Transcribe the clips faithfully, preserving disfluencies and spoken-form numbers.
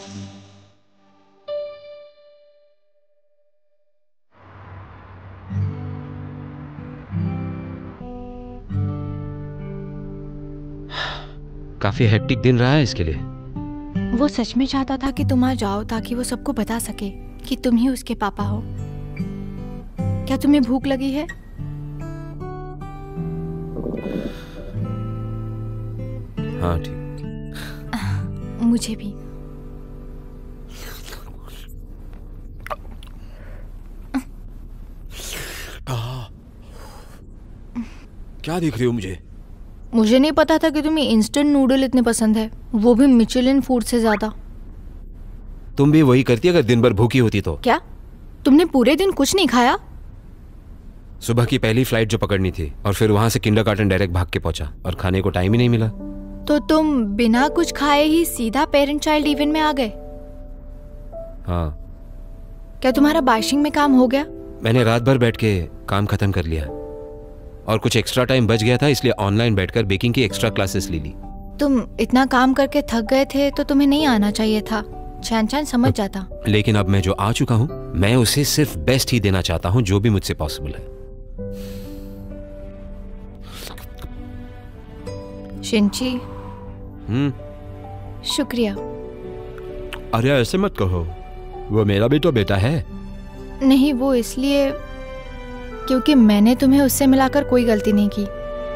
काफी हेक्टिक दिन रहा है इसके लिए। वो सच में चाहता था कि तुम आ जाओ ताकि वो सबको बता सके कि तुम ही उसके पापा हो। क्या तुम्हें भूख लगी है? हाँ ठीक। मुझे भी। क्या देख रही हो मुझे? मुझे नहीं पता था कि तुम्हें इंस्टेंट नूडल इतने पसंद है, वो भी मिचेलिन फूड से ज्यादा। तुम भी वही करती अगर दिन भर भूखी होती तो? क्या तुमने पूरे दिन कुछ नहीं खाया? सुबह की पहली फ्लाइट जो पकड़नी थी और फिर वहां से किंडरगार्टन डायरेक्ट भाग के पहुंचा और खाने को टाइम ही नहीं मिला। तो तुम बिना कुछ खाए ही सीधा पेरेंट चाइल्ड इवेंट में आ गए? हाँ। क्या तुम्हारा बाइशिंग में काम हो गया? मैंने रात भर बैठ के काम खत्म कर लिया और कुछ एक्स्ट्रा टाइम बच गया था, इसलिए ऑनलाइन बैठकर बेकिंग की एक्स्ट्रा क्लासेस ले ली। तुम इतना काम करके थक गए थे तो तुम्हें नहीं आना चाहिए था। चैन चैन समझ जाता। लेकिन अब मैं जो आ चुका हूँ, मैं उसे सिर्फ बेस्ट ही देना चाहता हूँ जो भी मुझसे पॉसिबल है। शिनची। हम्म। शुक्रिया। अरे ऐसे मत कहो, वो मेरा भी तो बेटा है। नहीं, वो इसलिए क्योंकि मैंने तुम्हें उससे मिलाकर कोई गलती नहीं की।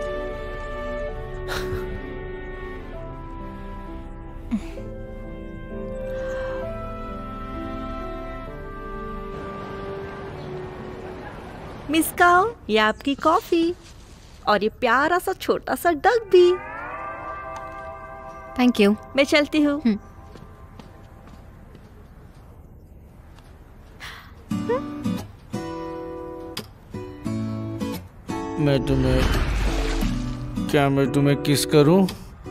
मिस काओ, ये आपकी कॉफी और ये प्यारा सा छोटा सा डग भी। Thank you. मैं चलती हूँ। मैं तुम्हें क्या मैं तुम्हें किस करूं?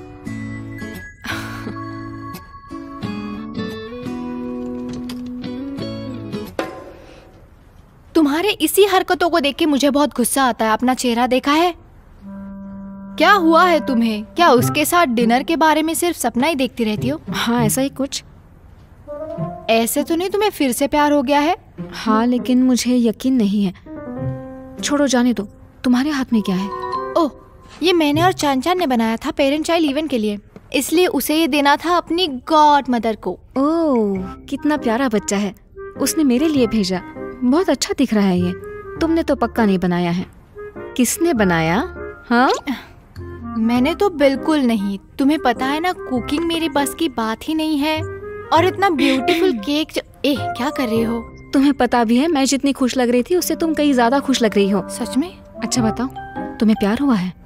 तुम्हारे इसी हरकतों को देख के मुझे बहुत गुस्सा आता है। अपना चेहरा देखा है? क्या हुआ है तुम्हें? क्या उसके साथ डिनर के बारे में सिर्फ सपना ही देखती रहती हो? हाँ, ऐसा ही कुछ। ऐसे तो नहीं तुम्हें फिर से प्यार हो गया है? हाँ, लेकिन मुझे यकीन नहीं है। छोड़ो, जाने दो। तुम्हारे हाथ में क्या है? ओह, ये मैंने और चान चान ने बनाया था पेरेंट चाइल्ड इवेंट के लिए, इसलिए उसे ये देना था अपनी गॉड मदर को। ओह, कितना प्यारा बच्चा है। उसने मेरे लिए भेजा। बहुत अच्छा दिख रहा है ये। तुमने तो पक्का नहीं बनाया है। किसने बनाया? हाँ? मैंने तो बिल्कुल नहीं। तुम्हें पता है ना, कुकिंग मेरी बस की बात ही नहीं है। और इतना ब्यूटीफुल केक जो... ए, क्या कर रही हो? तुम्हें पता भी है मैं जितनी खुश लग रही थी उससे तुम कहीं ज्यादा खुश लग रही हो। सच में? अच्छा बताओ, तुम्हें प्यार हुआ है?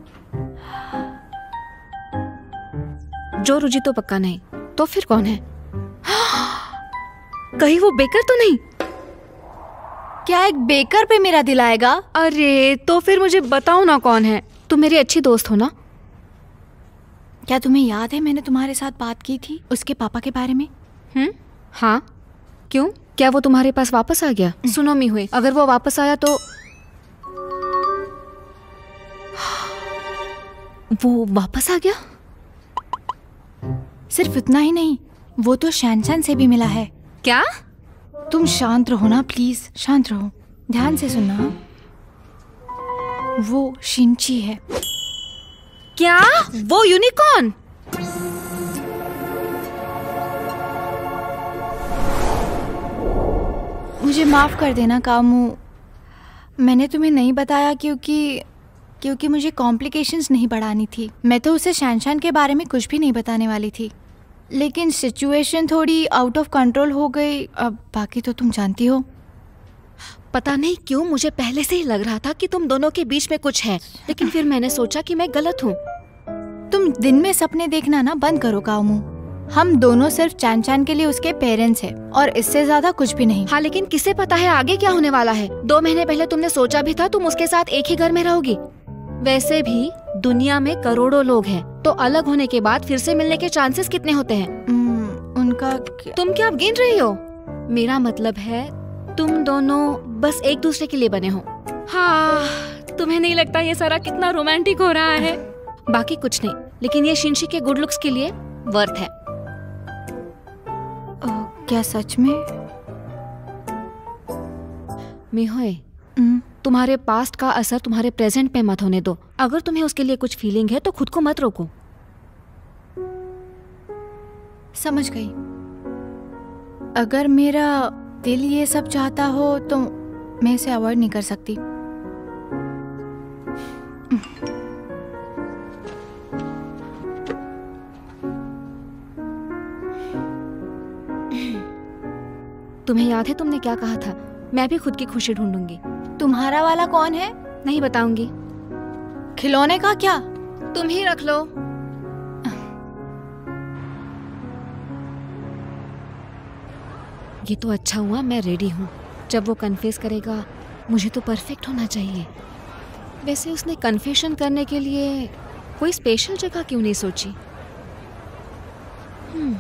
जो रुचि तो पक्का नहीं, तो फिर कौन है? कहीं वो बेकर तो नहीं? क्या एक बेकर पे मेरा दिल आएगा? अरे तो फिर मुझे बताओ ना कौन है। तुम मेरी अच्छी दोस्त हो ना? क्या तुम्हें याद है मैंने तुम्हारे साथ बात की थी उसके पापा के बारे में? हम्म, हाँ। क्यों? क्या वो तुम्हारे पास वापस आ गया? सुनो मी हुए, अगर वो वापस आया तो वो वापस आ गया? सिर्फ इतना ही नहीं, वो तो शैनशान से भी मिला है। क्या? तुम शांत रहो ना प्लीज, शांत रहो, ध्यान से सुनना। वो शिनची है। क्या? वो यूनिकॉर्न? मुझे माफ कर देना कामू, मैंने तुम्हें नहीं बताया क्योंकि क्योंकि मुझे कॉम्प्लिकेशंस नहीं बढ़ानी थी। मैं तो उसे शैनशान के बारे में कुछ भी नहीं बताने वाली थी, लेकिन सिचुएशन थोड़ी आउट ऑफ कंट्रोल हो गई। अब बाकी तो तुम जानती हो। पता नहीं क्यों मुझे पहले से ही लग रहा था कि तुम दोनों के बीच में कुछ है, लेकिन फिर मैंने सोचा कि मैं गलत हूँ। तुम दिन में सपने देखना ना बंद करो कामू। हम दोनों सिर्फ चान चान के लिए उसके पेरेंट्स हैं और इससे ज्यादा कुछ भी नहीं। हाँ, लेकिन किसे पता है आगे क्या होने वाला है। दो महीने पहले तुमने सोचा भी था तुम उसके साथ एक ही घर में रहोगी। वैसे भी दुनिया में करोड़ों लोग हैं, तो अलग होने के बाद फिर से मिलने के चांसेस कितने होते हैं? उनका तुम क्या अब गिन रही हो? मेरा मतलब है तुम दोनों बस एक दूसरे के लिए बने हो। हाँ, तुम्हें नहीं लगता ये सारा कितना रोमांटिक हो रहा है? बाकी कुछ नहीं, लेकिन ये शिनची के गुड लुक्स के लिए वर्थ है। क्या सच में? मिहोए, हम्म, तुम्हारे पास्ट का असर तुम्हारे प्रेजेंट पे मत होने दो। अगर तुम्हें उसके लिए कुछ फीलिंग है तो खुद को मत रोको। समझ गई। अगर मेरा दिल ये सब चाहता हो तो मैं इसे अवॉइड नहीं कर सकती। तुम्हें याद है तुमने क्या कहा था? मैं भी खुद की खुशी ढूंढूंगी। तुम्हारा वाला कौन है? नहीं बताऊंगी। खिलौने का क्या? तुम ही रख लो। ये तो अच्छा हुआ मैं रेडी हूँ। जब वो कन्फेस करेगा मुझे तो परफेक्ट होना चाहिए। वैसे उसने कन्फेशन करने के लिए कोई स्पेशल जगह क्यों नहीं सोची? हम्म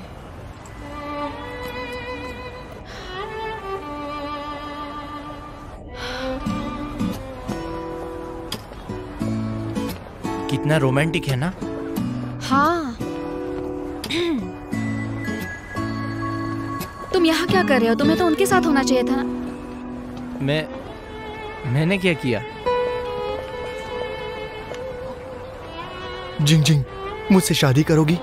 कितना रोमांटिक है ना? हाँ। तुम यहाँ क्या कर रहे हो? तुम्हें तो उनके साथ होना चाहिए था। मैं मैंने क्या किया? जिंग जिंग, मुझसे शादी करोगी?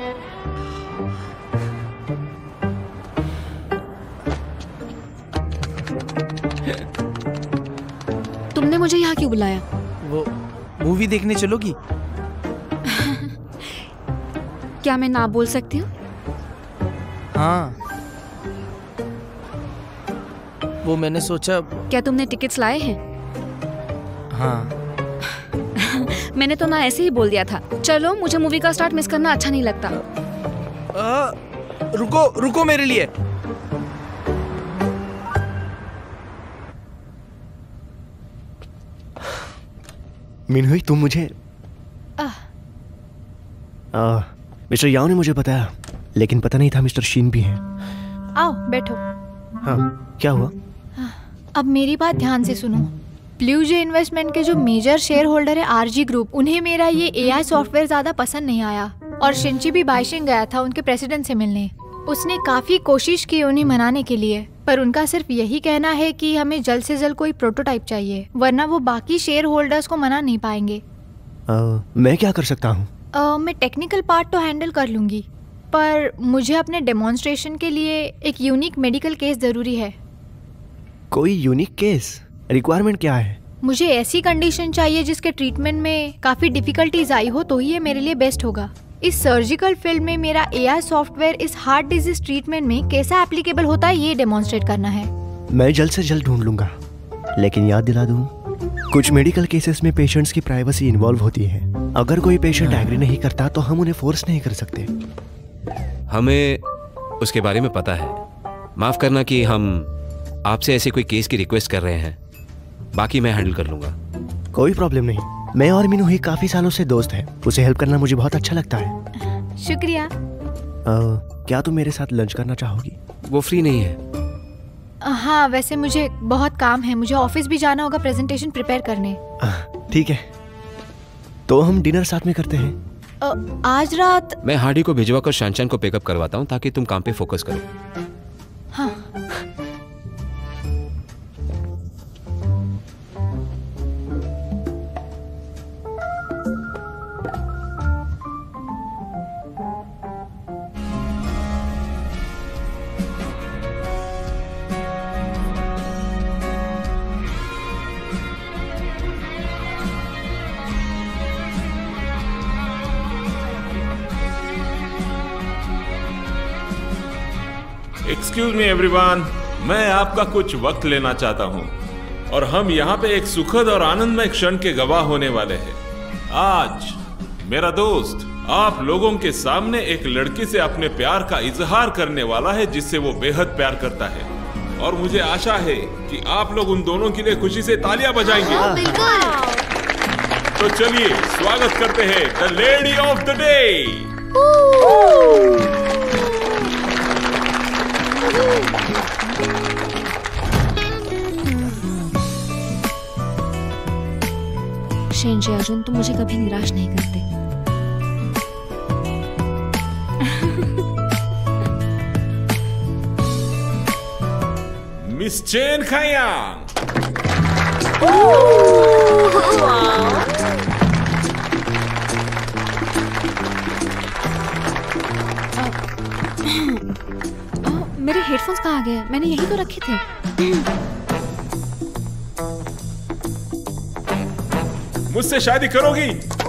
तुमने मुझे यहाँ क्यों बुलाया? वो मूवी देखने चलोगी? क्या मैं ना बोल सकती हूँ? हाँ, वो मैंने सोचा। क्या तुमने टिकट्स लाए हैं? हाँ। मैंने तो ना ऐसे ही बोल दिया था। चलो, मुझे मूवी का स्टार्ट मिस करना अच्छा नहीं लगता। आ, रुको रुको मेरे लिए। मिनहुई, तुम मुझे आह। आ, मिस्टर याओ ने मुझे बताया, लेकिन पता नहीं था मिस्टर शीन भी हैं। आओ बैठो। हाँ, क्या हुआ? अब मेरी बात ध्यान से सुनो। ब्लू जे इन्वेस्टमेंट के जो मेजर शेयर होल्डर है आरजी ग्रुप, उन्हें मेरा ये एआई सॉफ्टवेयर ज्यादा पसंद नहीं आया और शिंची भी बाइशिंग गया था उनके प्रेसिडेंट से मिलने। उसने काफी कोशिश की उन्हें मनाने के लिए, पर उनका सिर्फ यही कहना है कि हमें जल्द से जल्द कोई प्रोटोटाइप चाहिए, वरना वो बाकी शेयर होल्डर्स को मना नहीं पाएंगे। आ, मैं क्या कर सकता हूँ? आ, मैं टेक्निकल पार्ट तो हैंडल कर लूंगी, पर मुझे अपने डेमोन्स्ट्रेशन के लिए एक यूनिक मेडिकल केस जरूरी है। कोई यूनिक केस? रिक्वायरमेंट क्या है? मुझे ऐसी कंडीशन चाहिए जिसके ट्रीटमेंट में काफी डिफिकल्टीज आई हो तो ही ये मेरे लिए बेस्ट होगा। इस सर्जिकल फील्ड में मेरा एआई सॉफ्टवेयर इस हार्ट डिजीज ट्रीटमेंट में कैसा एप्लीकेबल होता है ये डेमोन्स्ट्रेट करना है। मैं जल्द से जल्द ढूंढ लूंगा, लेकिन याद दिला दूं, कुछ मेडिकल केसेस में पेशेंट्स की प्राइवेसी इन्वॉल्व होती है। अगर कोई पेशेंट एग्री नहीं करता तो हम उन्हें फोर्स नहीं कर सकते। हमें उसके बारे में पता है। माफ करना कि हम आपसे ऐसे कोई केस की रिक्वेस्ट कर रहे हैं, बाकी मैं हैंडल कर लूंगा। कोई प्रॉब्लम नहीं। मैं और मिनहुई काफी सालों से दोस्त हैं। उसे हेल्प करना मुझे बहुत अच्छा लगता है। शुक्रिया। आ, क्या तुम मेरे साथ लंच करना चाहोगी? वो फ्री नहीं है। हाँ, वैसे मुझे बहुत काम है, मुझे ऑफिस भी जाना होगा प्रेजेंटेशन प्रिपेयर करने। ठीक है, तो हम डिनर साथ में करते हैं। आ, आज रात मैं हार्डी को भिजवा कर शानशान को पिकअप करवाता हूँ ताकि तुम काम पे फोकस करो। हाँ। एक्सक्यूज मी एवरीवन, मैं आपका कुछ वक्त लेना चाहता हूं और हम यहाँ पे एक सुखद और आनंदमय क्षण के गवाह होने वाले हैं। आज मेरा दोस्त आप लोगों के सामने एक लड़की से अपने प्यार का इजहार करने वाला है जिससे वो बेहद प्यार करता है, और मुझे आशा है कि आप लोग उन दोनों के लिए खुशी से तालियां बजाएंगे। तो चलिए स्वागत करते हैं the lady of the day. Shinji Arjun, तुम मुझे कभी निराश नहीं करते। Miss Chen Khyang. मेरे हेडफोन्स कहाँ गए? मैंने यही तो रखे थे। मुझसे शादी करोगी?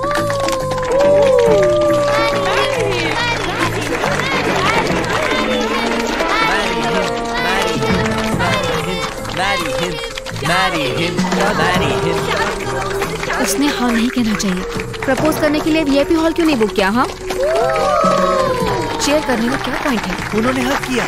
उसने हाँ नहीं कहना चाहिए। प्रपोज करने के लिए वीआईपी हॉल क्यों नहीं बुक किया? हाँ, शेयर करने में क्या पॉइंट है? उन्होंने हक किया।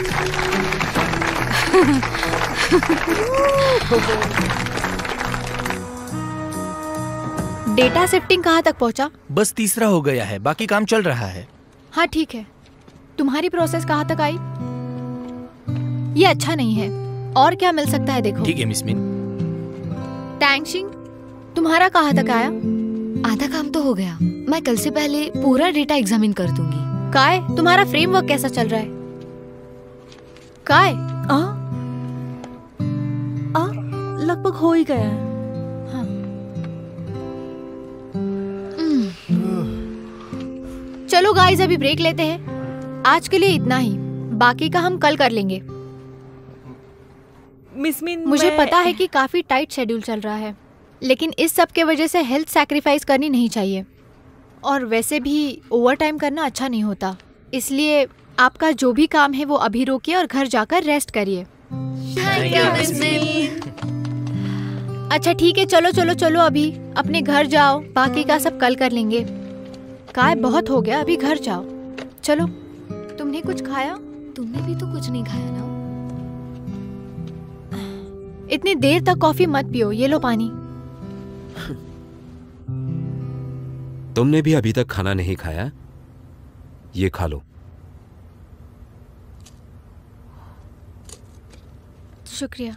डेटा शिफ्टिंग कहाँ तक पहुँचा? बस तीसरा हो गया है, बाकी काम चल रहा है। हाँ ठीक है। तुम्हारी प्रोसेस कहाँ तक आई? ये अच्छा नहीं है। और क्या मिल सकता है देखो। ठीक है मिस मिन। टैंगशिंग, तुम्हारा कहाँ तक आया? आधा काम तो हो गया। मैं कल से पहले पूरा डेटा एग्जामिन कर दूंगी। काय, तुम्हारा फ्रेमवर्क कैसा चल रहा है? काय, आ? आ? लगभग हो ही गया है। हाँ। चलो गाइस, अभी ब्रेक लेते हैं। आज के लिए इतना ही, बाकी का हम कल कर लेंगे। मिस मिन, मुझे मैं... पता है कि काफी टाइट शेड्यूल चल रहा है, लेकिन इस सब के वजह से हेल्थ सैक्रिफाइस करनी नहीं चाहिए। और वैसे भी ओवर टाइम करना अच्छा नहीं होता, इसलिए आपका जो भी काम है वो अभी रोकिए और घर जाकर रेस्ट करिए। अच्छा ठीक है, चलो चलो चलो अभी अपने घर जाओ, बाकी का सब कल कर लेंगे। काय बहुत हो गया, अभी घर जाओ। चलो। तुमने कुछ खाया? तुमने भी तो कुछ नहीं खाया ना। इतनी देर तक कॉफी मत पियो, ये लो पानी। तुमने भी अभी तक खाना नहीं खाया, ये खा लो। शुक्रिया।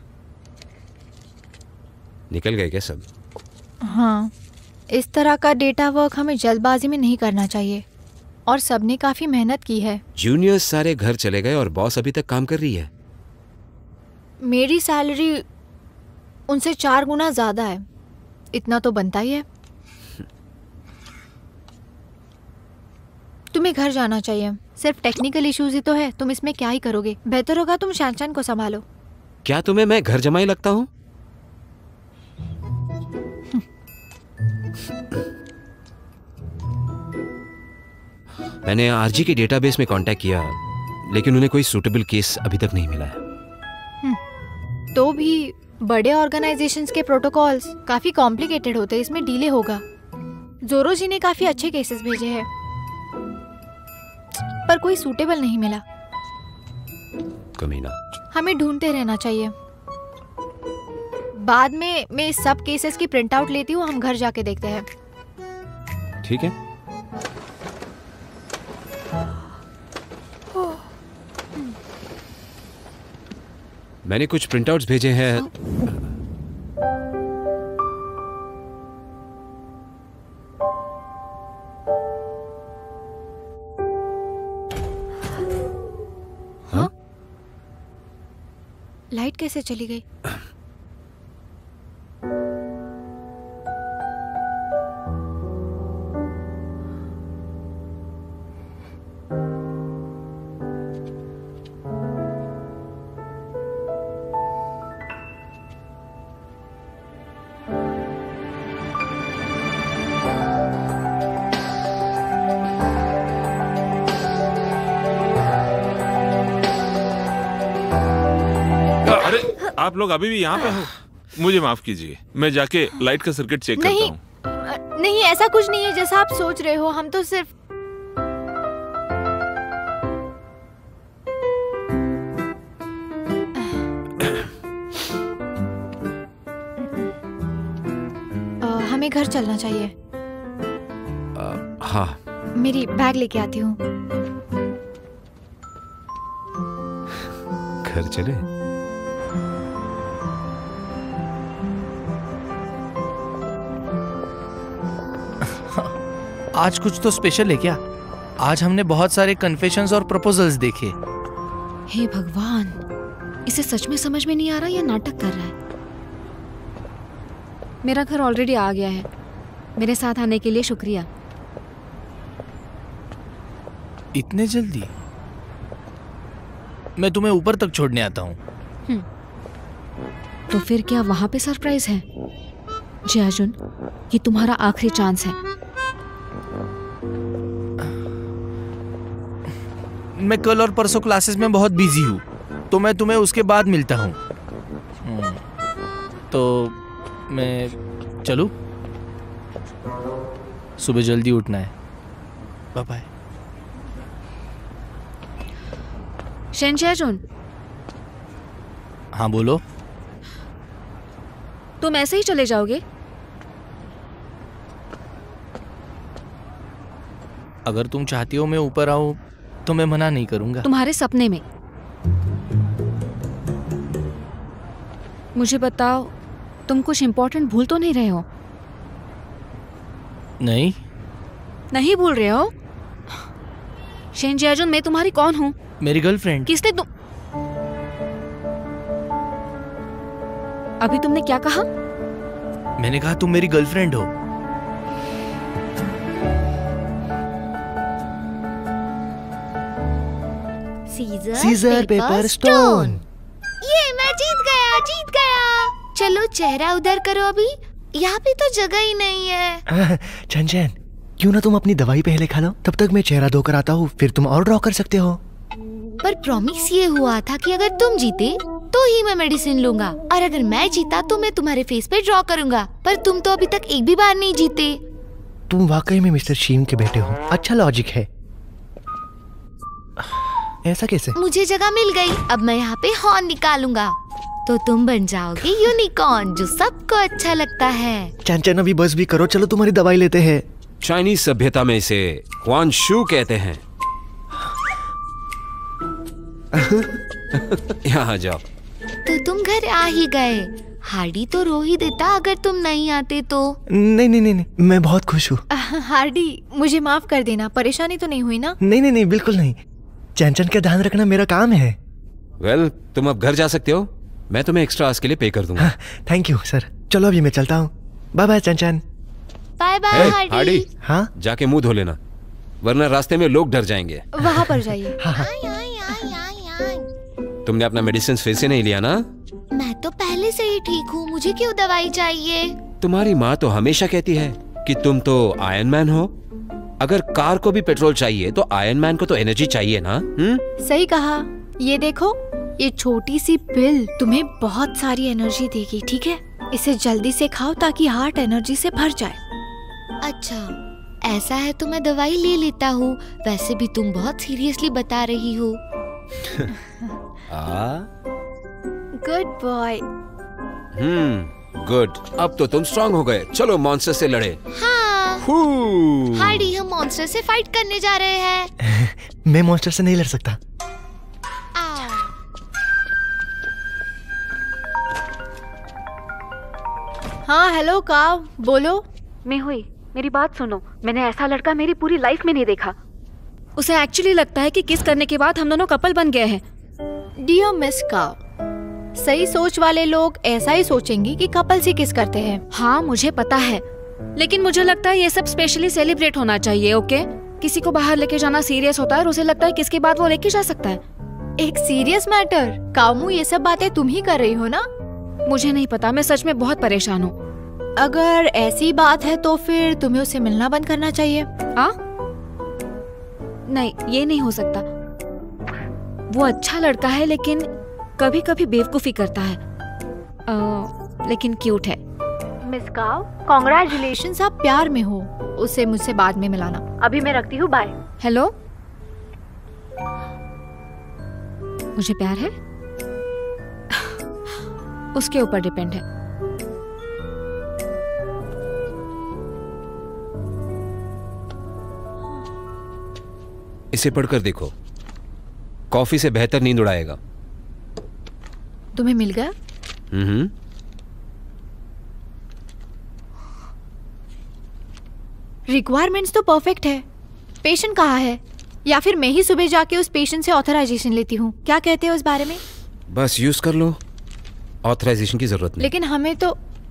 निकल गए क्या सब? हाँ, इस तरह का डेटा वर्क हमें जल्दबाजी में नहीं करना चाहिए, और सबने काफी मेहनत की है। जूनियर्स सारे घर चले गए और बॉस अभी तक काम कर रही है। मेरी सैलरी उनसे चार गुना ज्यादा है, इतना तो बनता ही है। तुम्हें घर जाना चाहिए, सिर्फ टेक्निकल इश्यूज ही तो है, तुम इसमें क्या ही करोगे। बेहतर होगा तुम शैनशान को संभालो। क्या तुम्हें मैं घर जमाई लगता हूँ? मैंने आरजी के डेटाबेस में कांटेक्ट किया, लेकिन उन्हें कोई सूटेबल केस अभी तक नहीं मिला है। तो भी बड़े ऑर्गेनाइजेशंस के प्रोटोकॉल्स काफी कॉम्प्लिकेटेड होते हैं, इसमें डिले होगा। जोरो जी ने काफी अच्छे केसेस भेजे हैं, पर कोई सूटेबल नहीं मिला। कमीना। हमें ढूंढते रहना चाहिए। बाद में मैं इस सब केसेस की प्रिंट आउट लेती हूँ, हम घर जाके देखते हैं। ठीक है। मैंने कुछ प्रिंटआउट्स भेजे हैं। हाँ? लाइट कैसे चली गई? आप लोग अभी भी यहाँ पे हो? मुझे माफ कीजिए, मैं जाके लाइट का सर्किट चेक करता हूँ। नहीं, ऐसा कुछ नहीं है जैसा आप सोच रहे हो। हम तो सिर्फ आ, हमें घर चलना चाहिए। आ, हाँ। मेरी बैग लेके आती हूँ। घर चले? आज कुछ तो स्पेशल है क्या? आज हमने बहुत सारे कन्फेशंस और प्रपोजल्स देखे। हे भगवान, इसे सच में समझ में नहीं आ रहा या नाटक कर रहा है। मेरा घर ऑलरेडी आ गया है। मेरे साथ आने के लिए शुक्रिया। इतने जल्दी? मैं तुम्हें ऊपर तक छोड़ने आता हूँ। तो फिर क्या वहां पे सरप्राइज है? जी अर्जुन, ये तुम्हारा आखिरी चांस है। मैं कल और परसों क्लासेस में बहुत बिजी हूँ, तो मैं तुम्हें उसके बाद मिलता हूँ। तो मैं चलूँ? सुबह जल्दी उठना है। Bye bye. शेंजी अर्जुन। हाँ बोलो। तुम ऐसे ही चले जाओगे? अगर तुम चाहती हो मैं ऊपर आऊं तो मैं मना नहीं करूंगा। तुम्हारे सपने में। मुझे बताओ, तुम कुछ इम्पोर्टेंट भूल तो नहीं रहे हो? नहीं। नहीं भूल रहे हो? शेंजी अर्जुन, मैं तुम्हारी कौन हूँ? मेरी गर्लफ्रेंड। किसने तुम अभी तुमने क्या कहा? मैंने कहा तुम मेरी गर्लफ्रेंड हो। Scissor, scissor paper stone. ये मैं जीत गया, जीत गया। चलो चेहरा उधर करो अभी। यहाँ पे तो जगह ही नहीं है। चंचन, क्यों ना तुम अपनी दवाई पहले खा लो, तब तक मैं चेहरा धोकर आता हूँ, फिर तुम और ड्रॉ कर सकते हो। पर प्रॉमिस ये हुआ था कि अगर तुम जीते तो ही मैं मेडिसिन लूंगा, और अगर मैं जीता तो मैं तुम्हारे फेस पे ड्रॉ करूंगा। पर तुम तो अभी तक एक भी बार नहीं जीते। तुम वाकई में मिस्टर शीन के बेटे हो। अच्छा लॉजिक है। ऐसा कैसे? मुझे जगह मिल गई। अब मैं यहाँ पे हॉर्न निकालूंगा तो तुम बन जाओगे यूनिकॉर्न, जो सबको अच्छा लगता है। चंचन अभी बस भी करो, चलो तुम्हारी दवाई लेते हैं। चाइनीज सभ्यता में इसे क्वान शू कहते हैं। यहाँ जाओ। तो तुम घर आ ही गए। हार्डी तो रो ही देता अगर तुम नहीं आते तो। नहीं नहीं नहीं, नहीं मैं बहुत खुश हूँ। हार्डी, मुझे माफ कर देना। परेशानी तो नहीं हुई ना? नहीं नहीं नहीं, बिल्कुल नहीं। चंचन का ध्यान रखना मेरा काम है। वेल well, तुम अब घर जा सकते हो। मैं तुम्हें एक्स्ट्रा आवर्स के लिए पे कर दूंगा। Thank you sir. चलो अभी मैं चलता हूँ। Bye bye Chanchan. Bye bye Hardy. Hardy, हाँ जाके मुंह धो लेना, वरना रास्ते में लोग डर जाएंगे। वहाँ पर जाइए। हाँ, हाँ। तुमने अपना मेडिसिन फिर से नहीं लिया ना? मैं तो पहले से ही ठीक हूँ, मुझे क्यों दवाई चाहिए? तुम्हारी माँ तो हमेशा कहती है कि तुम तो आयरन मैन हो। अगर कार को भी पेट्रोल चाहिए तो आयरन मैन को तो एनर्जी चाहिए ना। हुँ? सही कहा। ये देखो, ये छोटी सी पिल तुम्हें बहुत सारी एनर्जी देगी, ठीक है? इसे जल्दी से खाओ ताकि हार्ट एनर्जी से भर जाए। अच्छा, ऐसा है तो मैं दवाई ले लेता हूँ। वैसे भी तुम बहुत सीरियसली बता रही हो। Good boy. Hmm, good. अब तो तुम स्ट्रांग हो गए। चलो मॉन्स्टर से लड़े। हाँ। हू। हार्डी, हम मॉन्स्टर से फाइट करने जा रहे हैं। मैं मॉन्स्टर से नहीं लड़ सकता। हाँ हेलो काव, बोलो। मैं हुई, मेरी बात सुनो। मैंने ऐसा लड़का मेरी पूरी लाइफ में नहीं देखा। उसे एक्चुअली लगता है कि किस करने के बाद हम दोनों कपल बन गए हैं। डियर मिस काव, सही सोच वाले लोग ऐसा ही सोचेंगे कि कपल से किस करते हैं। हाँ मुझे पता है, लेकिन मुझे लगता है ये सब स्पेशली सेलिब्रेट होना चाहिए। ओके, किसी को बाहर लेके जाना सीरियस होता है और उसे लगता है किसके बाद वो लेके जा सकता है। एक सीरियस मैटर? कामू, ये सब बातें तुम ही कर रही हो ना? मुझे नहीं पता, मैं सच में बहुत परेशान हूँ। अगर ऐसी बात है तो फिर तुम्हें उससे मिलना बंद करना चाहिए। हाँ? नहीं, ये नहीं हो सकता। वो अच्छा लड़का है लेकिन कभी कभी बेवकूफी करता है। आ, लेकिन क्यूट है। मिस काव, कांग्रेचुलेशंस, आप प्यार में हो। उसे मुझसे बाद में मिलाना। अभी मैं रखती हूँ, बाय। हेलो, मुझे प्यार है? उसके ऊपर डिपेंड है। इसे पढ़कर देखो, कॉफी से बेहतर नींद उड़ाएगा। तुम्हें मिल गया? हम्म। रिक्वायरमेंट्स तो परफेक्ट है। पेशेंट कहाँ है? या फिर मैं ही सुबह जाके उस पेशेंट से ऑथराइजेशन लेती हूँ। क्या कहते हो इस बारे में? बस यूज कर लो, ऑथराइजेशन की जरूरत नहीं। लेकिन हमें तो।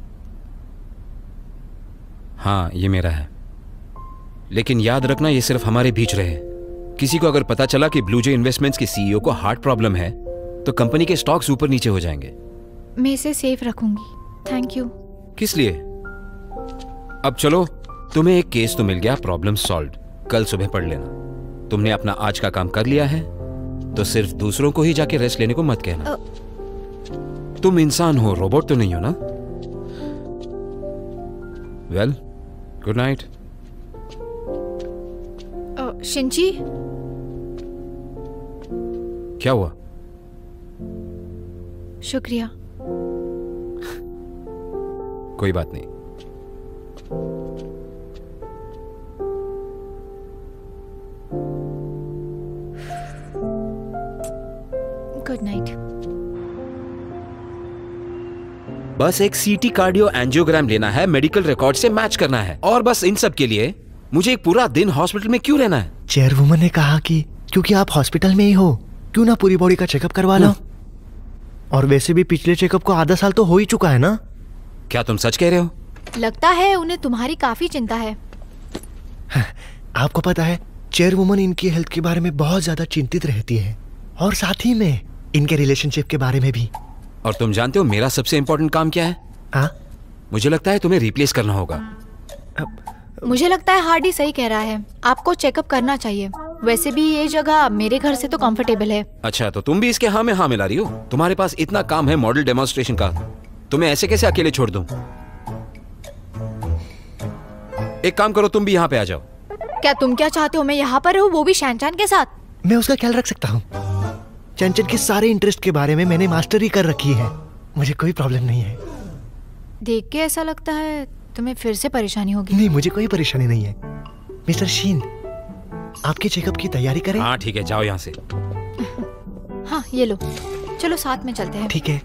हाँ ये मेरा है, लेकिन याद रखना ये सिर्फ हमारे बीच रहे। किसी को अगर पता चला कि ब्लू जे इन्वेस्टमेंट्स के सीईओ को हार्ट प्रॉब्लम है तो कंपनी के स्टॉक्स ऊपर नीचे हो जाएंगे। मैं इसे सेफ रखूंगी, थैंक यू। किस लिए? अब चलो, तुम्हें एक केस तो मिल गया, प्रॉब्लम सॉल्व। कल सुबह पढ़ लेना। तुमने अपना आज का काम कर लिया है तो सिर्फ दूसरों को ही जाके रेस्ट लेने को मत कहना। अ... तुम इंसान हो, रोबोट तो नहीं हो ना? Well, good night. शिंची, क्या हुआ? शुक्रिया। कोई बात नहीं। Good night. बस एक सीटी कार्डियो एंजियोग्राम लेना है, मेडिकल रिकॉर्ड से मैच करना है, और बस इन सब के लिए मुझे एक पूरा दिन हॉस्पिटल में क्यों रहना है? चेयरवुमन ने कहा कि क्योंकि आप हॉस्पिटल में ही हो, क्यों ना पूरी बॉडी का चेकअप करवा लो। और वैसे भी पिछले चेकअप को आधा साल तो हो ही चुका है ना। क्या तुम सच कह रहे हो? लगता है उन्हें तुम्हारी काफी चिंता है। आपको पता है, चेयरवुमन इनकी हेल्थ के बारे में बहुत ज्यादा चिंतित रहती है, और साथ ही में इनके रिलेशनशिप के बारे में भी। और तुम जानते हो मेरा सबसे इंपॉर्टेंट काम क्या है? हाँ? मुझे लगता है तुम्हें रिप्लेस करना होगा। अब, मुझे लगता है हार्डी सही कह रहा है, आपको चेकअप करना चाहिए। वैसे भी ये जगह मेरे घर से तो कंफर्टेबल है। अच्छा, तो तुम भी इसके हाँ में हाँ मिला रही हो? तुम्हारे पास इतना काम है मॉडल डेमोन्स्ट्रेशन का, तुम्हें ऐसे कैसे अकेले छोड़ दूं? एक काम करो, तुम भी यहाँ पे आ जाओ। क्या तुम क्या चाहते हो मैं यहाँ पर रहूं, वो भी शैनचान के साथ? मैं उसका ख्याल रख सकता हूँ। चंचन के सारे इंटरेस्ट के बारे में मैंने मास्टरी कर रखी है, मुझे कोई प्रॉब्लम नहीं है। देख के ऐसा लगता है तुम्हें फिर से परेशानी होगी। नहीं, मुझे कोई परेशानी नहीं है। मिस्टर शीन, आपके चेकअप की तैयारी करें? हाँ ठीक है, जाओ यहाँ से। हाँ ये लो, चलो साथ में चलते हैं। ठीक है।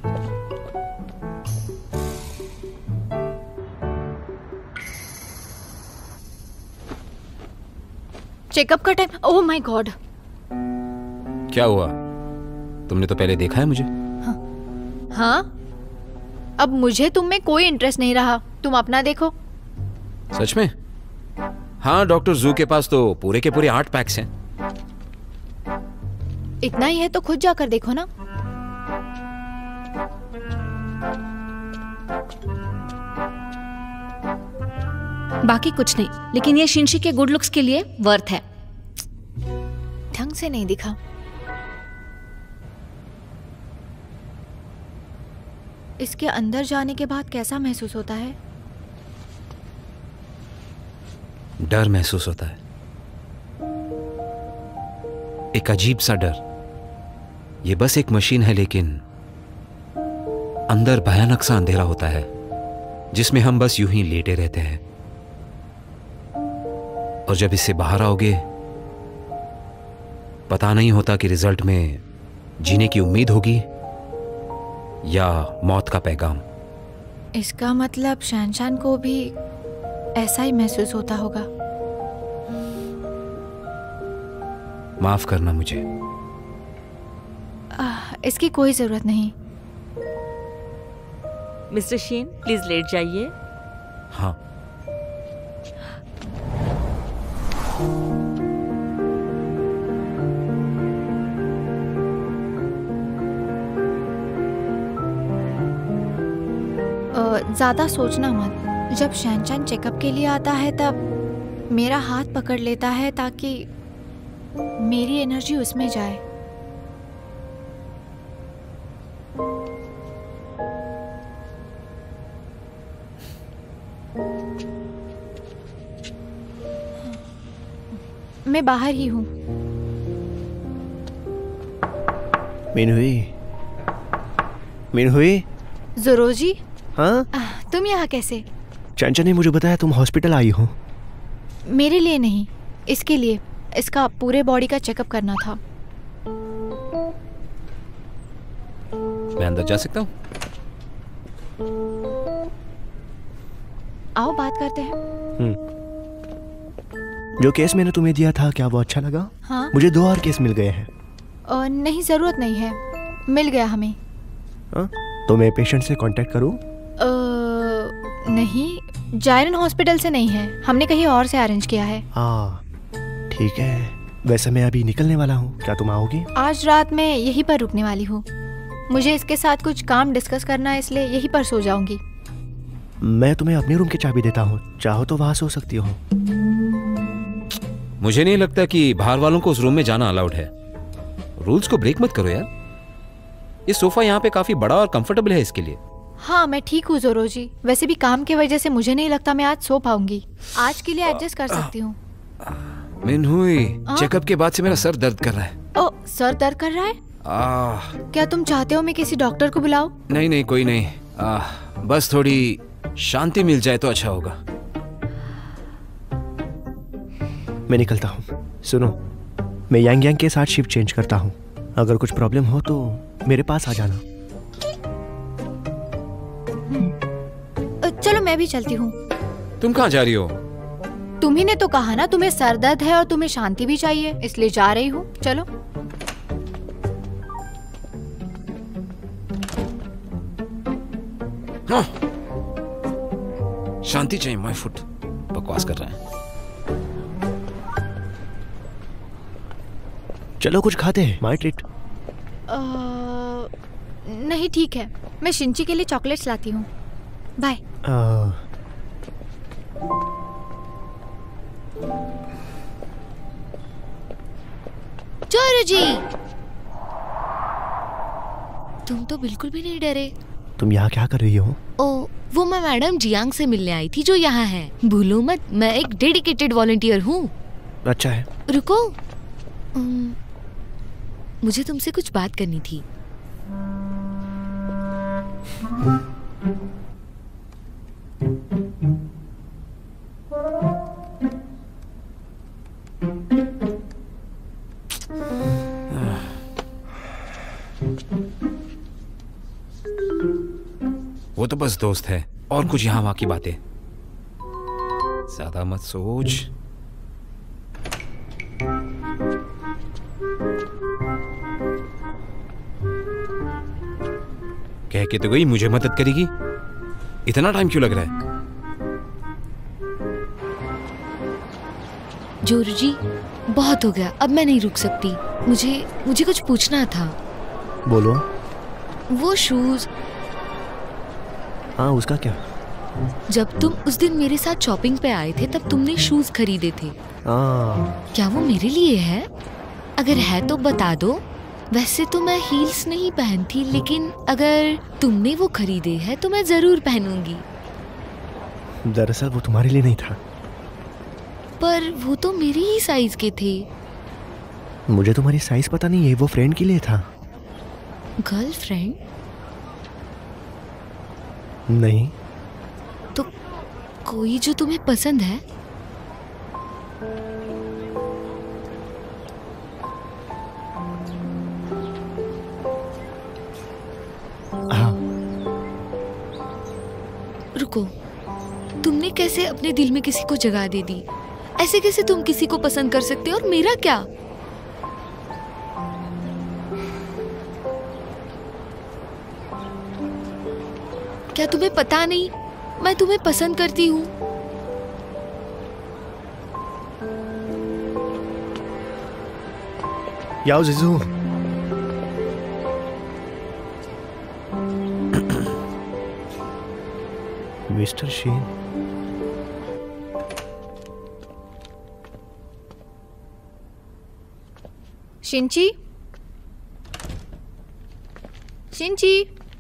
चेकअप का टाइम। Oh my God. क्या हुआ? तुमने तो पहले देखा है मुझे। हाँ, हाँ? अब मुझे तुम में कोई इंटरेस्ट नहीं रहा, तुम अपना देखो। सच में? हाँ, डॉक्टर जू के पास तो पूरे के पूरे आठ पैक्स हैं। इतना ही है तो खुद जाकर देखो ना। बाकी कुछ नहीं, लेकिन ये शिंशी के गुड लुक्स के लिए वर्थ है। ढंग से नहीं दिखा। इसके अंदर जाने के बाद कैसा महसूस होता है? डर महसूस होता है, एक अजीब सा डर। ये बस एक मशीन है, लेकिन अंदर भयानक सा अंधेरा होता है जिसमें हम बस यूं ही लेटे रहते हैं। और जब इससे बाहर आओगे, पता नहीं होता कि रिजल्ट में जीने की उम्मीद होगी या मौत का पैगाम। इसका मतलब शैनशान को भी ऐसा ही महसूस होता होगा। माफ करना मुझे। आ, इसकी कोई जरूरत नहीं। मिस्टर शीन, प्लीज लेट जाइए। हाँ। ज्यादा सोचना मत। जब शैनचान चेकअप के लिए आता है तब मेरा हाथ पकड़ लेता है ताकि मेरी एनर्जी उसमें जाए। मैं बाहर ही हूँ। मिनहुई, मिनहुई। ज़ोरोजी। हाँ? तुम यहाँ कैसे? चंचन ने मुझे बताया तुम हॉस्पिटल आई हो। मेरे लिए नहीं, इसके लिए। इसका पूरे बॉडी का चेकअप करना था। मैं अंदर जा सकता हूँ? आओ बात करते हैं। हम्म। जो केस मैंने तुम्हें दिया था, क्या वो अच्छा लगा? हाँ। मुझे दो और केस मिल गए हैं। और नहीं, जरूरत नहीं है, मिल गया हमें। हाँ? तो मैं पेशेंट से कांटेक्ट करूं? अ, नहीं, जायरन हॉस्पिटल से नहीं है, हमने कहीं और से अरेंज किया है। हाँ ठीक है, वैसे मैं अभी निकलने वाला हूँ, क्या तुम आओगी? आज रात मैं यहीं पर रुकने वाली हूँ, मुझे इसके साथ कुछ काम डिस्कस करना है, इसलिए यहीं पर सो जाऊंगी। मैं तुम्हें अपने रूम की चाबी देता हूँ, चाहो तो वहाँ सो सकती हो। मुझे नहीं लगता कि बाहर वालों को उस रूम में जाना अलाउड है। रूल्स को ब्रेक मत करो यार। ये सोफा यहाँ पे काफी बड़ा और कंफर्टेबल है इसके लिए। हाँ मैं ठीक हूँ जोरो जी, वैसे भी काम की वजह से मुझे नहीं लगता मैं आज सो पाऊंगी, आज के लिए एडजस्ट कर सकती हूँ। मिनहुई, चेकअप के बाद से मेरा सर दर्द कर रहा है। ओ, सर दर्द कर रहा है? आ, क्या तुम चाहते हो मैं किसी डॉक्टर को बुलाऊं? नहीं नहीं कोई नहीं, आ, बस थोड़ी शांति मिल जाए तो अच्छा होगा। मैं निकलता हूँ। सुनो, मैं यांग यांग के साथ शिफ्ट चेंज करता हूँ, अगर कुछ प्रॉब्लम हो तो मेरे पास आ जाना। चलो मैं भी चलती हूँ। तुम कहाँ जा रही हो? तुम्ही ने तो कहा ना तुम्हें सर दर्द है और तुम्हें शांति भी चाहिए, इसलिए जा रही हूँ। चलो। हाँ। शांति चाहिए, माय फुट। बकवास कर रहे हैं। चलो कुछ खाते हैं, माय ट्रीट। नहीं ठीक है, मैं शिंची के लिए चॉकलेट्स लाती हूँ। बाय। जोरो जी, तुम तो बिल्कुल भी नहीं डरे। तुम यहाँ क्या कर रही हो? ओ, वो मैं मैडम जियांग से मिलने आई थी जो यहाँ है। भूलो मत, मैं एक डेडिकेटेड वॉलंटियर हूँ। अच्छा है। रुको, उम, मुझे तुमसे कुछ बात करनी थी। वो तो बस दोस्त है, और कुछ यहाँ वहाँ की बातें। ज्यादा मत सोच। कह के तो गई मुझे मदद करेगी, इतना टाइम क्यों लग रहा है? जोरू जी, बहुत हो गया, अब मैं नहीं रुक सकती। मुझे मुझे कुछ पूछना था। बोलो। वो शूज। हाँ, उसका क्या? जब तुम उस दिन मेरे साथ शॉपिंग पे आए थे तब तुमने शूज खरीदे थे। हाँ। क्या वो मेरे लिए है? अगर है तो बता दो। वैसे तो मैं हील्स नहीं पहनती, लेकिन अगर तुमने वो खरीदे हैं तो मैं जरूर पहनूंगी। दरअसल वो तुम्हारे लिए नहीं था। पर वो तो मेरी ही साइज के थे। मुझे तुम्हारी साइज पता नहीं है, वो फ्रेंड के लिए था। गर्लफ्रेंड? नहीं। तो कोई जो तुम्हें पसंद है? हाँ। रुको, तुमने कैसे अपने दिल में किसी को जगह दे दी? ऐसे कैसे तुम किसी को पसंद कर सकते हो और मेरा क्या? क्या तुम्हें पता नहीं मैं तुम्हें पसंद करती हूँ? याओ जिजू। मिस्टर शीन। शिंची, शिंची।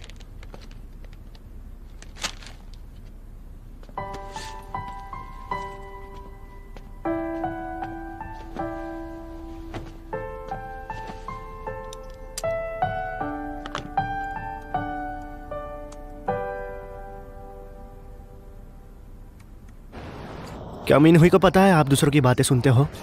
क्या मिनहुई को पता है आप दूसरों की बातें सुनते हो?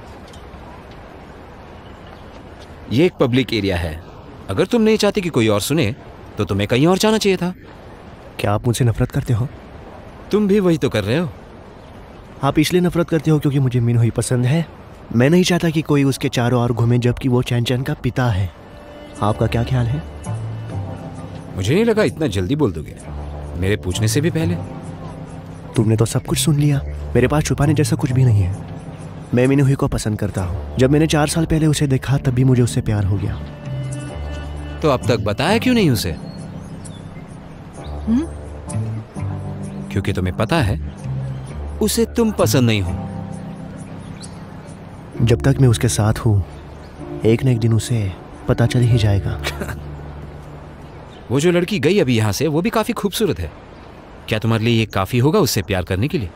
ये एक पब्लिक एरिया है, अगर तुम नहीं चाहती कि कोई और सुने तो तुम्हें कहीं और जाना चाहिए था। क्या आप मुझसे नफरत करते हो? तुम भी वही तो कर रहे हो। आप इसलिए नफरत करते हो क्योंकि मुझे मिनहुई पसंद है। मैं नहीं चाहता कि कोई उसके चारों ओर घूमे जबकि वो चैन चैन का पिता है। आपका क्या ख्याल है? मुझे नहीं लगा इतना जल्दी बोल दोगे, मेरे पूछने से भी पहले। तुमने तो सब कुछ सुन लिया। मेरे पास छुपाने जैसा कुछ भी नहीं है। मैं मिनहुई को पसंद करता हूँ। जब मैंने चार साल पहले उसे देखा तब भी मुझे उससे प्यार हो गया। तो अब तक बताया क्यों नहीं उसे? हुँ? क्योंकि तुम्हें पता है उसे तुम पसंद नहीं हो। जब तक मैं उसके साथ हूँ एक न एक दिन उसे पता चल ही जाएगा। वो जो लड़की गई अभी यहाँ से वो भी काफी खूबसूरत है। क्या तुम्हारे लिए ये काफी होगा उससे प्यार करने के लिए?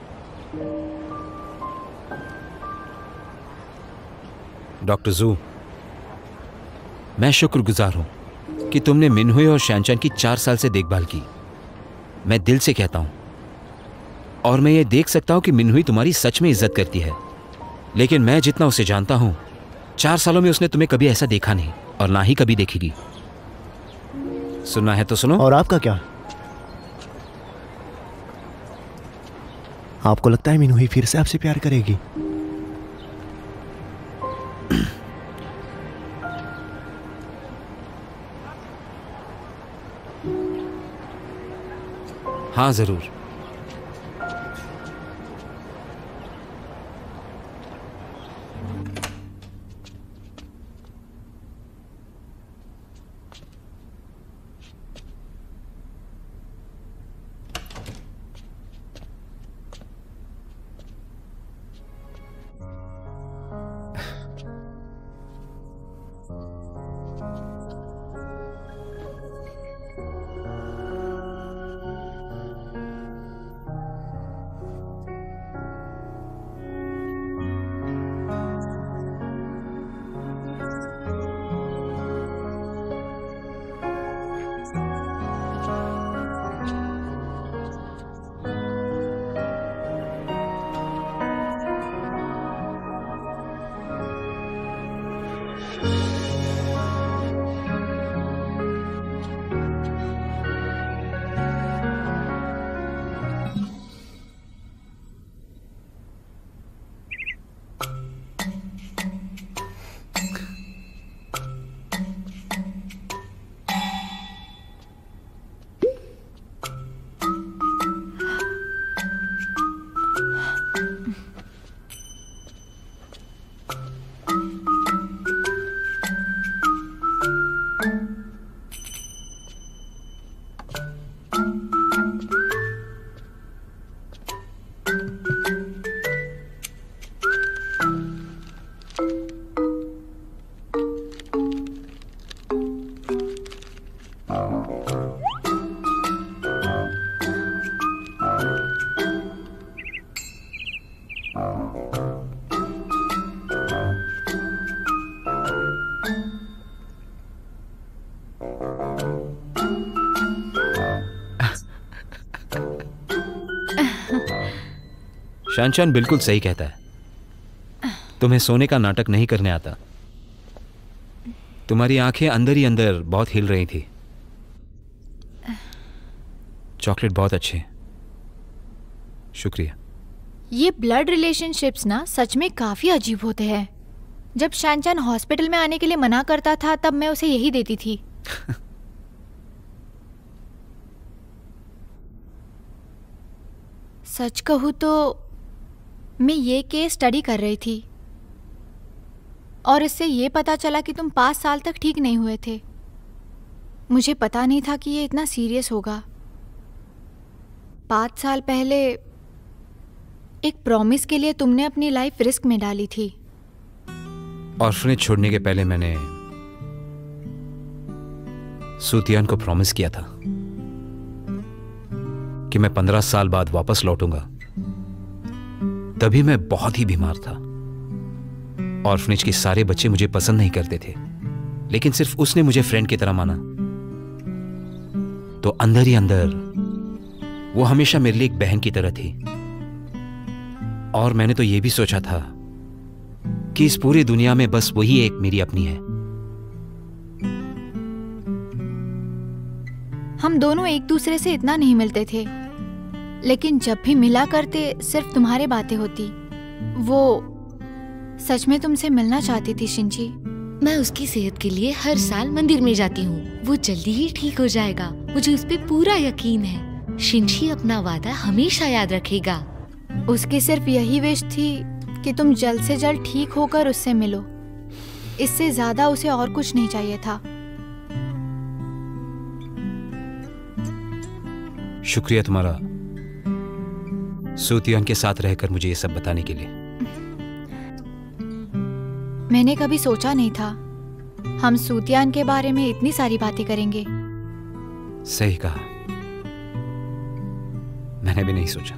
डॉक्टर जू, मैं शुक्रगुजार हूं कि तुमने मिनहुई और शैनचैन की चार साल से देखभाल की। मैं दिल से कहता हूं, और मैं ये देख सकता हूं कि मिनहुई तुम्हारी सच में इज्जत करती है। लेकिन मैं जितना उसे जानता हूं, चार सालों में उसने तुम्हें कभी ऐसा देखा नहीं और ना ही कभी देखेगी। सुनना है तो सुनो। और आपका क्या? आपको लगता है मिनहुई फिर से आपसे प्यार करेगी? हाँ जरूर। शैनचैन बिल्कुल सही कहता है। तुम्हें सोने का नाटक नहीं करने आता। तुम्हारी आंखें अंदर ही अंदर बहुत हिल रही थी। चॉकलेट बहुत अच्छे, शुक्रिया। ये ब्लड रिलेशनशिप्स ना सच में काफी अजीब होते हैं। जब शैनचैन हॉस्पिटल में आने के लिए मना करता था तब मैं उसे यही देती थी। सच कहूँ तो मैं ये केस स्टडी कर रही थी और इससे ये पता चला कि तुम पाँच साल तक ठीक नहीं हुए थे। मुझे पता नहीं था कि ये इतना सीरियस होगा। पाँच साल पहले एक प्रॉमिस के लिए तुमने अपनी लाइफ रिस्क में डाली थी। ऑर्फनेज छोड़ने के पहले मैंने सूतियान को प्रॉमिस किया था कि मैं पंद्रह साल बाद वापस लौटूंगा। तभी मैं बहुत ही बीमार था। ऑर्फनेज के सारे बच्चे मुझे पसंद नहीं करते थे, लेकिन सिर्फ उसने मुझे फ्रेंड की तरह माना। तो अंदर ही अंदर वो हमेशा मेरे लिए एक बहन की तरह थी। और मैंने तो ये भी सोचा था कि इस पूरी दुनिया में बस वही एक मेरी अपनी है। हम दोनों एक दूसरे से इतना नहीं मिलते थे, लेकिन जब भी मिला करते सिर्फ तुम्हारी बातें होती। वो सच में तुमसे मिलना चाहती थी शिनची। मैं उसकी सेहत के लिए हर साल मंदिर में जाती हूँ। वो जल्दी ही ठीक हो जाएगा, मुझे उस पे पूरा यकीन है। शिनशी अपना वादा हमेशा याद रखेगा। उसकी सिर्फ यही विश थी कि तुम जल्द से जल्द ठीक होकर उससे मिलो। इससे ज्यादा उसे और कुछ नहीं चाहिए था। शुक्रिया तुम्हारा सूतियान के साथ रहकर मुझे ये सब बताने के लिए। मैंने कभी सोचा नहीं था हम सूतियान के बारे में इतनी सारी बातें करेंगे। सही कहा, मैंने भी नहीं सोचा।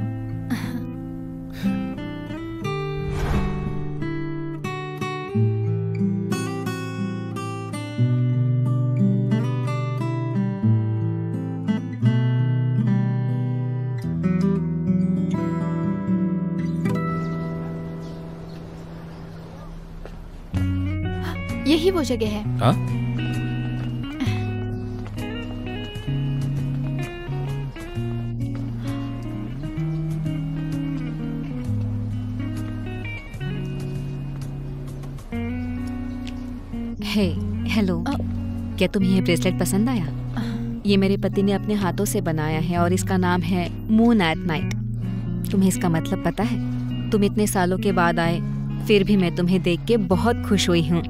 यही वो जगह है। हाँ? Hey, hello. क्या तुम्हें ये ब्रेसलेट पसंद आया? ये मेरे पति ने अपने हाथों से बनाया है और इसका नाम है मून एट नाइट। तुम्हें इसका मतलब पता है? तुम इतने सालों के बाद आए, फिर भी मैं तुम्हें देख के बहुत खुश हुई हूँ।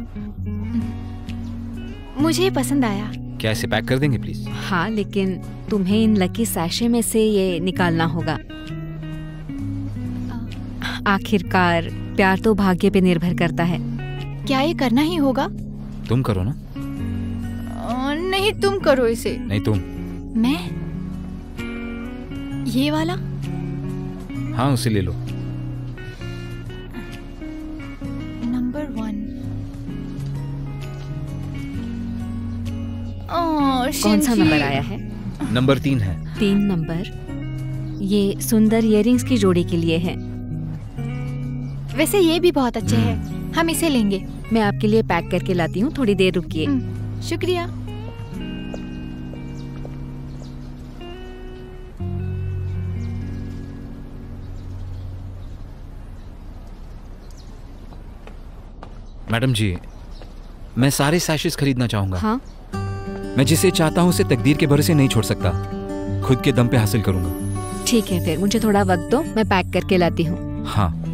मुझे ये पसंद आया। क्या इसे पैक कर देंगे प्लीज? हाँ, लेकिन तुम्हें इन लकी सैशे में से ये निकालना होगा। आखिरकार प्यार तो भाग्य पे निर्भर करता है। क्या ये करना ही होगा? तुम करो ना। आ, नहीं, तुम करो इसे। नहीं, तुम। मैं? ये वाला? हाँ, उसे ले लो। Number one. कौन सा नंबर आया है? नंबर तीन है। तीन नंबर ये सुंदर इयररिंग्स की जोड़ी के लिए है। वैसे ये भी बहुत अच्छे हैं, हम इसे लेंगे। मैं आपके लिए पैक करके लाती हूँ, थोड़ी देर रुकिए। शुक्रिया। मैडम जी, मैं सारे सैशेस खरीदना चाहूंगा। हाँ? मैं जिसे चाहता हूँ उसे तकदीर के भरोसे नहीं छोड़ सकता, खुद के दम पे हासिल करूंगा। ठीक है, फिर मुझे थोड़ा वक्त दो, मैं पैक करके लाती हूँ। हाँ।